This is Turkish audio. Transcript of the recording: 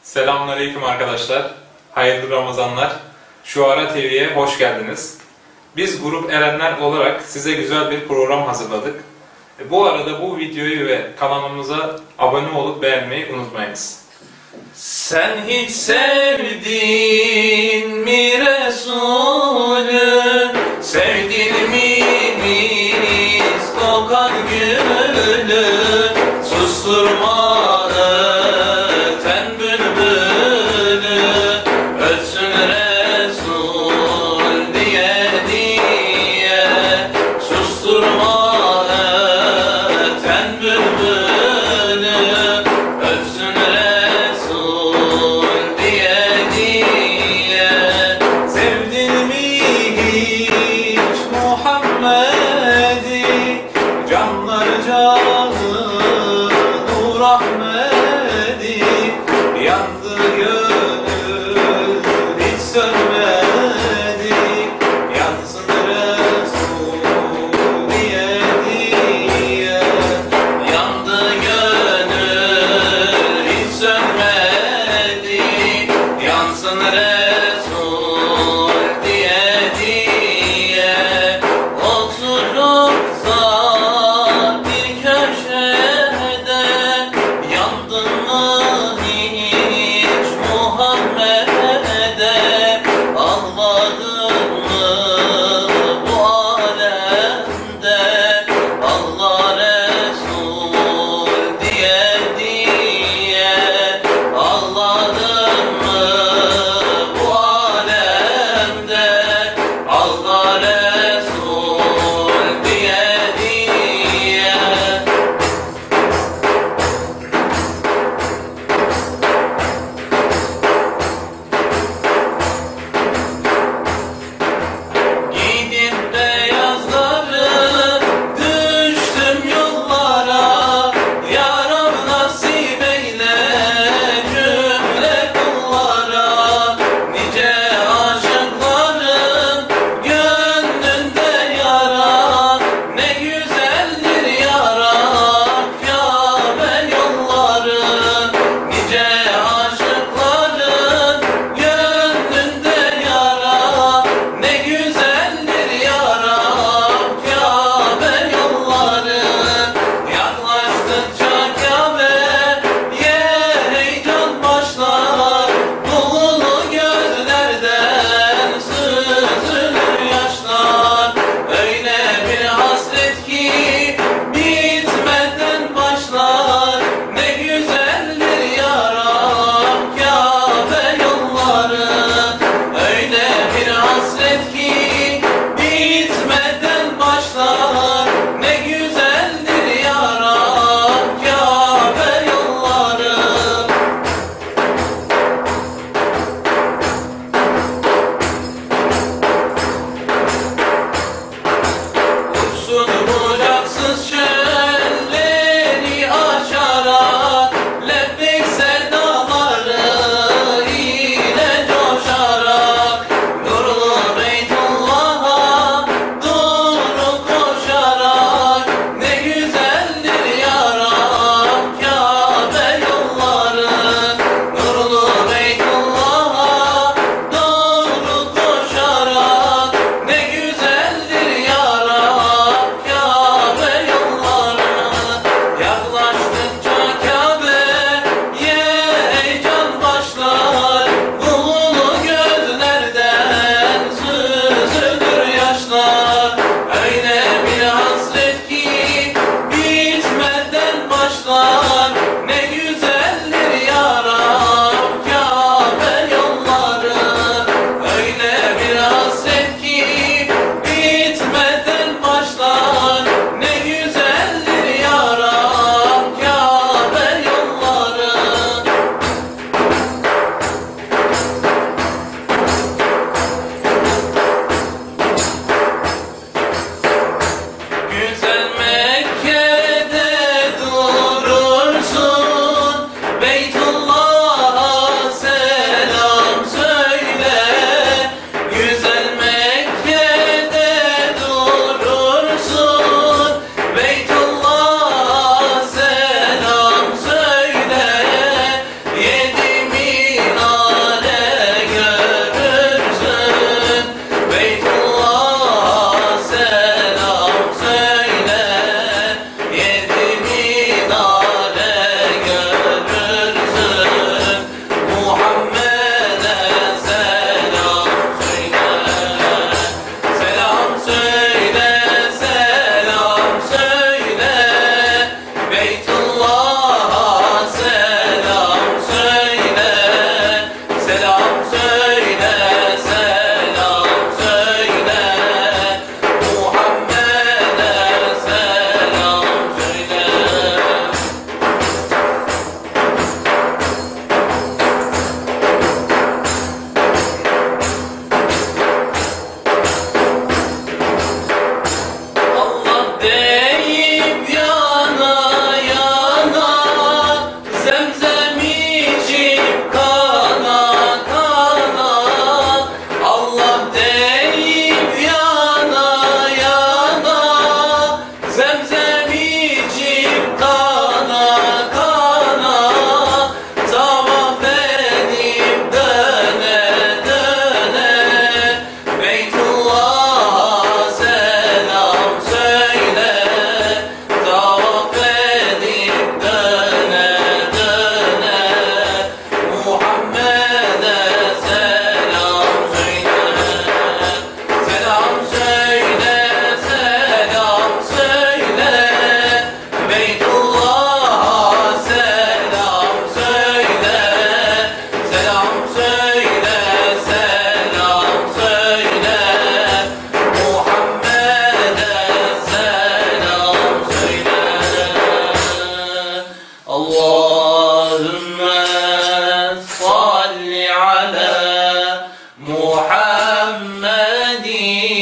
Selamünaleyküm arkadaşlar. Hayırlı Ramazanlar. Şuara TV'ye hoş geldiniz. Biz Grup Erenler olarak size güzel bir program hazırladık. Bu arada bu videoyu ve kanalımıza abone olup beğenmeyi unutmayınız. Sen hiç sevdin mi Resulü? Sevdin mi mis kokan gülü? Susturma öten bülbülü, ötsün Resul diye diye. Susturma öten bülbülü, ötsün Resul diye diye. Sevdin mi hiç Muhammed'i? Canlar canı nur Ahmed'i. Yandı gönül hiç sönmedi. Yansın Resul diye diye. Yandı gönül hiç sönmedi. Yansın Resul diye diye. Oturup da bir köşede diye